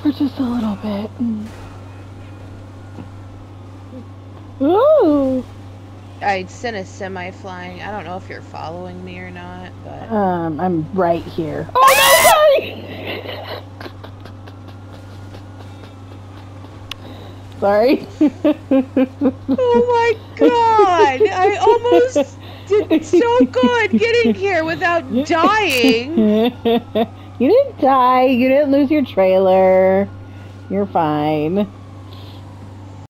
For just a little bit. Ooh! I sent a semi flying. I don't know if you're following me or not, but I'm right here. Oh no, sorry! Sorry. oh my god! I almost did so good getting here without dying. You didn't die. You didn't lose your trailer. You're fine.